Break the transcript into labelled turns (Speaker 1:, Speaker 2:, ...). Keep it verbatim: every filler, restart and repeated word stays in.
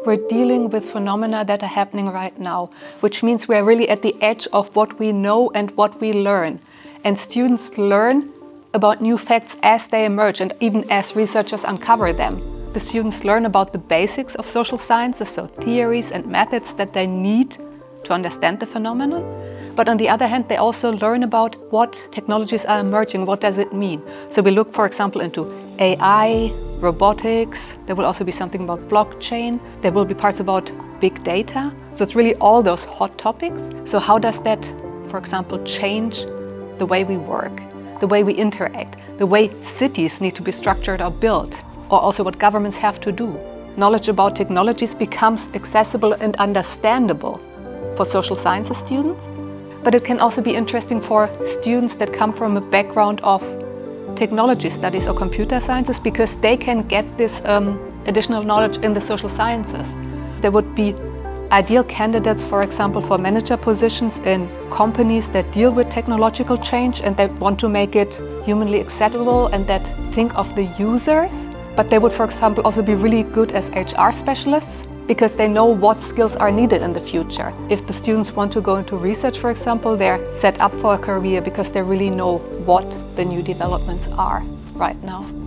Speaker 1: we're dealing with phenomena that are happening right now, which means we're really at the edge of what we know and what we learn. And students learn about new facts as they emerge and even as researchers uncover them. The students learn about the basics of social sciences, so theories and methods that they need to understand the phenomenon. But on the other hand, they also learn about what technologies are emerging, what does it mean. So we look, for example, into A I, robotics. There will also be something about blockchain. There will be parts about big data. So it's really all those hot topics. So how does that, for example, change the way we work, the way we interact, the way cities need to be structured or built, or also what governments have to do. Knowledge about technologies becomes accessible and understandable for social sciences students. But it can also be interesting for students that come from a background of technology studies or computer sciences, because they can get this um, additional knowledge in the social sciences. There would be ideal candidates, for example, for manager positions in companies that deal with technological change and that want to make it humanly acceptable and that think of the users. But they would, for example, also be really good as H R specialists, because they know what skills are needed in the future. If the students want to go into research, for example, they're set up for a career because they really know what the new developments are right now.